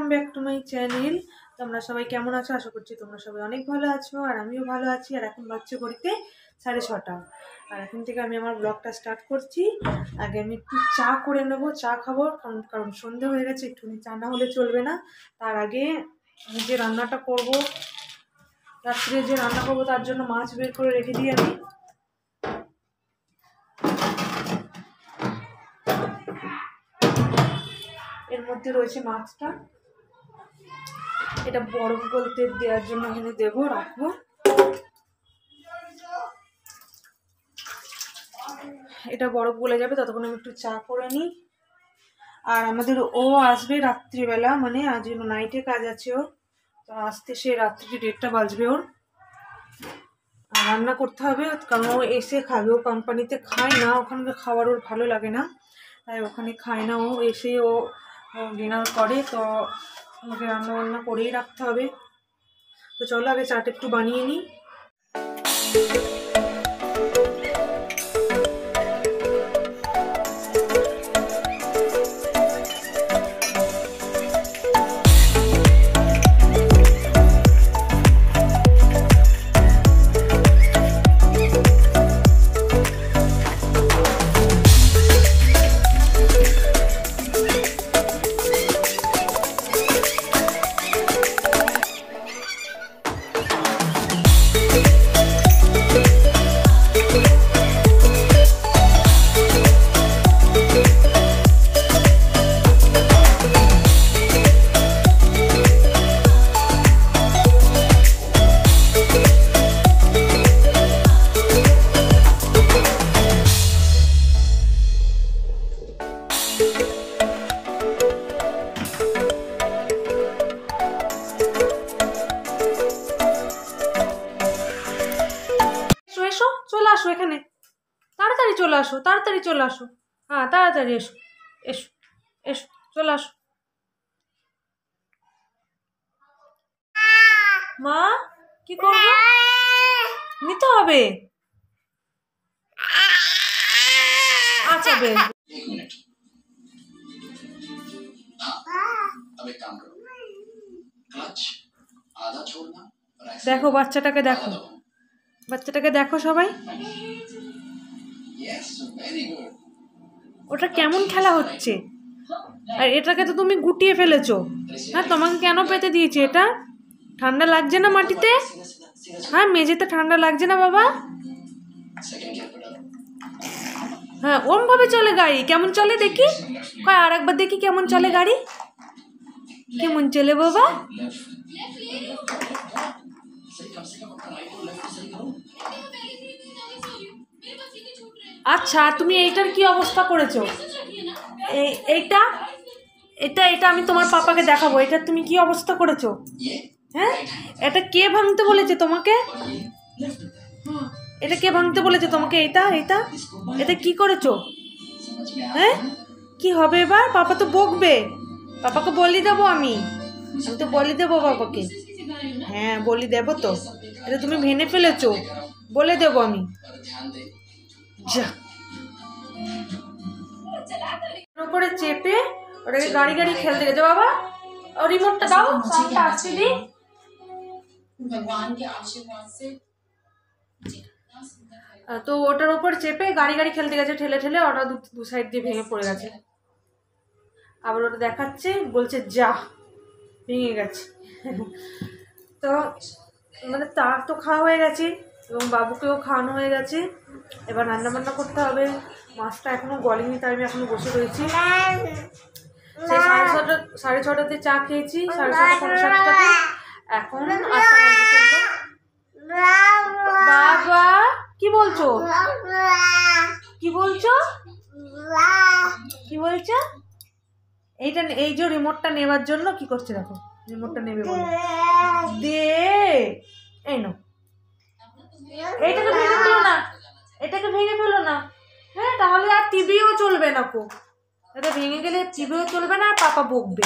Back to my channel. তোমরা সবাই কেমন আছো? আশা করছি তোমরা সবাই অনেক ভালো আছো, আর আমিও ভালো আছি। আর এখন বাজছে ঘড়িতে 6:30, আর এখন থেকে আমি আমার ব্লগটা স্টার্ট করছি। আগে আমি একটু চা করে নেবো, চা খাবো, কারণ সন্ধে হয়ে গেছে, একটুখানি চা না হলে চলবে না। তার আগে আমি যে রান্নাটা করবো, রাত্রে যে রান্না করবো তার জন্য মাছ বের করে রেখে দিই আমি। এর মধ্যে রয়েছে মাছটা, এটা বরফ গলতে দেওয়ার জন্য এখানে দেবো, রাখবো। এটা বরফ গলে যাবে, ততক্ষণ আমি একটু চা করে নিই। আর আমাদের ও আসবে রাত্রিবেলা, মানে আজ নাইটে কাজ আছে ওর, তো আসতে সে রাত্রি 1:30 বাজবে ওর। আর রান্না করতে হবে, কারণ ও এসে খাবে। ও কোম্পানিতে খায় না, ওখানকার খাবার ওর ভালো লাগে না, তাই ওখানে খায় না। ও এসে ও ডিনার করে, তো আমাকে রান্না বান্না করেই রাখতে হবে। তো চলো আগে চাটা একটু বানিয়ে নিই। চলে আসো এখানে, তাড়াতাড়ি চলে আসো, তাড়াতাড়ি চলে আসো। হ্যাঁ তাড়াতাড়ি এসো, এসো এসো, চলে আসো। মা কি করবো? নিতে হবে। আচ্ছা বেশ। দেখো বাচ্চাটাকে, দেখো বাচ্চাটাকে, দেখো সবাই, ওটা কেমন খেলা হচ্ছে। আর এটাকে তো তুমি গুটিয়ে ফেলেছো। হ্যাঁ, তোমাকে কেন পেতে দিয়েছি? এটা ঠান্ডা লাগছে না মাটিতে? হ্যাঁ, মেঝেতে ঠান্ডা লাগছে না বাবা? হ্যাঁ, ওরম ভাবে চলে গাড়ি। কেমন চলে দেখি, কয় আর একবার দেখি কেমন চলে গাড়ি, কেমন চলে বাবা? আচ্ছা, তুমি এইটার কি অবস্থা করেছো? এইটা এটা এটা আমি তোমার পাপাকে দেখাবো। এটা তুমি কি অবস্থা করেছো? হ্যাঁ, এটা কে ভাঙতে বলেছে তোমাকে? এটা কে ভাঙতে বলেছে তোমাকে? এটা এটা এটা কি করেছো? হ্যাঁ, কি হবে এবার? পাপা তো বকবে, পাপাকে বলি দেবো। আমি তো বলি দেবো বাবাকে। হ্যাঁ বলি দেবো তো। এটা তুমি ভেঙে ফেলেছো, বলে দেবো আমি। যা উপরে চেপে ওটাকে গাড়ি গাড়ি খেলতে গেছে। বাবা ও রিমোটটা দাও, আসতে দি। তো ওটার উপর চেপে গাড়ি গাড়ি খেলতে গেছে, ঠেলে ঠেলে ওটা দু সাইড দিয়ে ভেঙে পড়ে গেছে। আবার ওটা দেখাচ্ছে, বলছে যা ভেঙে গেছে। তো মানে তার তো খাওয়া হয়ে গেছে এবং বাবুকেও খাওয়ানো হয়ে গেছে। এবার রান্না বান্না করতে হবে। মাছটা এখনো গলেনি, তাই আমি এখনো বসে রয়েছি। সেই 6:30 চা খেয়েছি, 6:30 এখন 8টা বাজে চললো। বাবা কি বলছো? কি বলছো? কি বলছো? এইটা, এই যে রিমোটটা নেবার জন্য কি করছে দেখো, রিমোটটা নেবে বলে দে। এই নো, এইটাকে ভেঙে ফেলো না, এটাকে ভেঙে ফেলো না। হ্যাঁ, তাহলে আর টিভিও চলবে না কো। এটা ভেঙে গেলে টিভিও চলবে না, আর পাপা বকবে।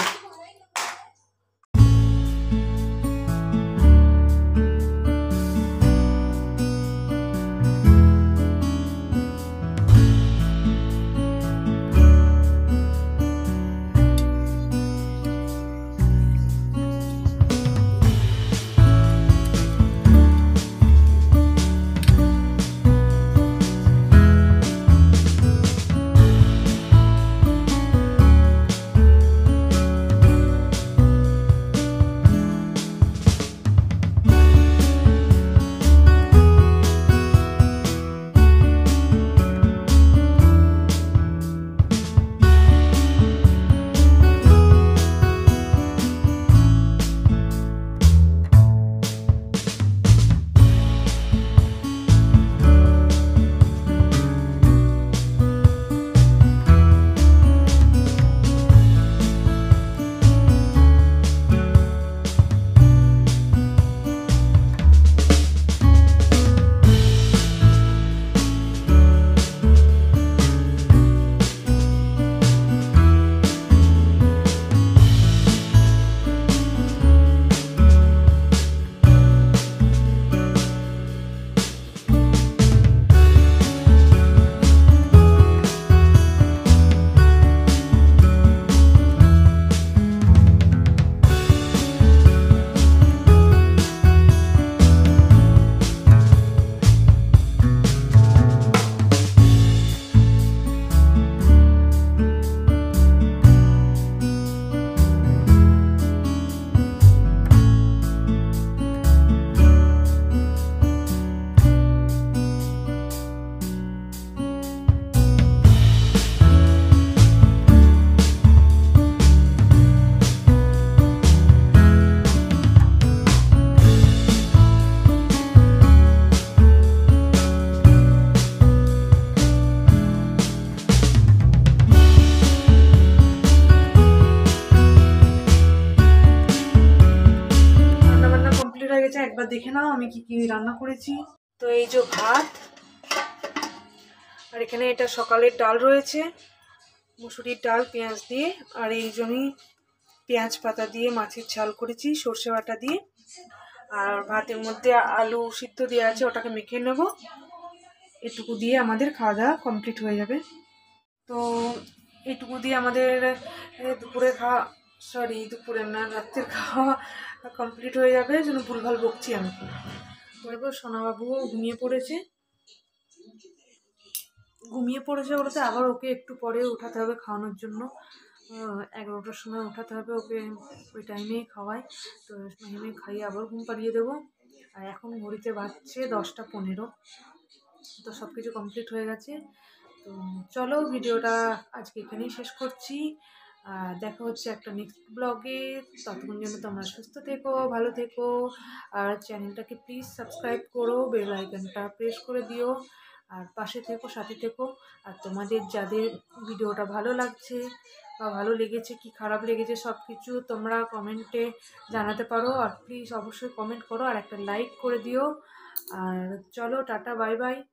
একবার দেখে নাও আমি কি কি রান্না করেছি। তো এই যে ভাত, আর এখানে এটা সকালের ডাল রয়েছে, মুসুরির ডাল পেঁয়াজ দিয়ে, আর এই জন্যই পেঁয়াজ পাতা দিয়ে মাছের ঝাল করেছি সর্ষে বাটা দিয়ে। আর ভাতের মধ্যে আলু সিদ্ধ দেওয়া আছে, ওটাকে মেখে নেব। এটুকু দিয়ে আমাদের খাওয়া দাওয়া কমপ্লিট হয়ে যাবে। তো এইটুকু দিয়ে আমাদের দুপুরে খাওয়া, সরি দুপুরে না, রাত্রের খাওয়া কমপ্লিট হয়ে যাবে। যেন ভুলভাল বকছি আমি। তো সোনাবাবুও ঘুমিয়ে পড়েছে বলতে আবার ওকে একটু পরে উঠাতে হবে খাওয়ানোর জন্য। 11টার সময় উঠাতে হবে ওকে, ওই টাইমেই খাওয়াই। তো টাইমে খাইয়ে আবার ঘুম পাড়িয়ে দেবো। আর এখন ঘড়িতে বাজছে 10টা 15। তো সব কিছু কমপ্লিট হয়ে গেছে। তো চলো ভিডিওটা আজকে এখানেই শেষ করছি। দেখা হচ্ছে একটা নেক্সট ব্লগে। ততক্ষণ জন্য তোমরা সুস্থ থেকো, ভালো থেকো। আর চ্যানেলটাকে প্লিজ সাবস্ক্রাইব করো, বেল আইকনটা প্রেস করে দিও। আর পাশে থেকো, সাথে থেকো। আর তোমাদের যাদের ভিডিওটা ভালো লাগছে বা ভালো লেগেছে কি খারাপ লেগেছে সব কিছু তোমরা কমেন্টে জানাতে পারো। আর প্লিজ অবশ্যই কমেন্ট করো আর একটা লাইক করে দিও। আর চলো টাটা, বাই বাই।